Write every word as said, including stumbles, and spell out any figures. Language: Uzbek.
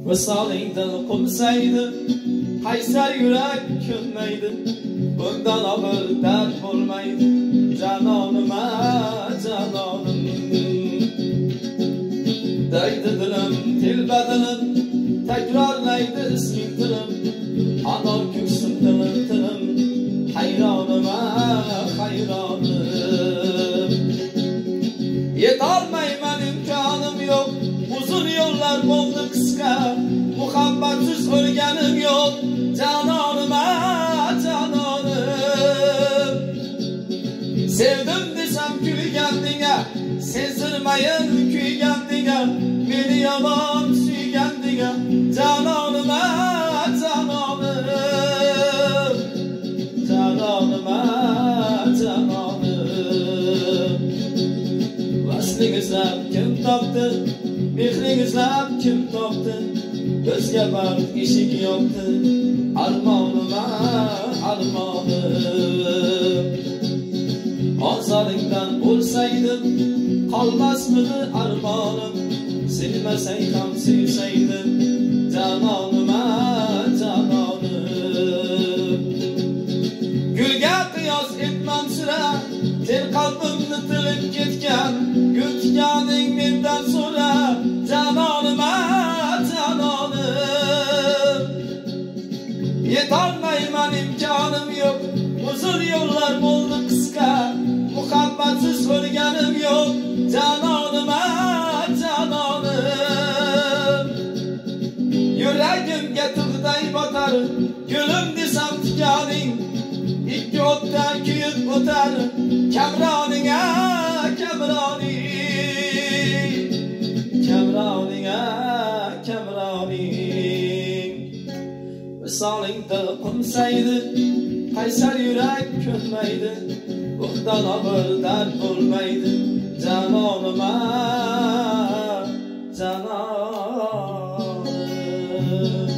Visolingdan qolsaydi qaysar yurak ko'nmaydi, bundan og'ir dard bo'lmaydi. Janonima janonim deydi dilim, telbadilim, takrorlaydi isming tilim, anor ko'ksim tilim tilim, hayronima hayronim. Yetolmayman, imkonim yo'q, uzun yo'llar bo'ldi qisqa, muhabbatsiz o'lganim yo'q. Janonima janonim sevdim desam kulgandinga, sezilmayin kuygandinga, meni yomon suygandinga. Janonima janonim, janonima janonim. Vaslingizni kim topdi, mehringizni kim topdi, bizga baxt eshik yopdi. Armonima armonim, ozoringdan o'lsaydim qolmasmidi armonim, sevmasang ham sevsaydim. Janonima janonim gulga qiyos etmam sira, sen qalbimni tilib ketgan, yutganing mendan so'ra. Janonima janonim yetolmayman, imkonim yo'q, uzun yo'llar bo'ldi qisqa, muhabbatsiz o'lganim yo'q. Janonima janonim yuragimga tig'day botar, gulim desam tikaning, ikki o'tdan kuyib o'tar. Kamroninga kamroning, kamroninga kamroning. Visolingda qolsaydi qaysar yurak ko'nmaydi, bundan og'ir dard bo'lmaydi. Janonima janonim.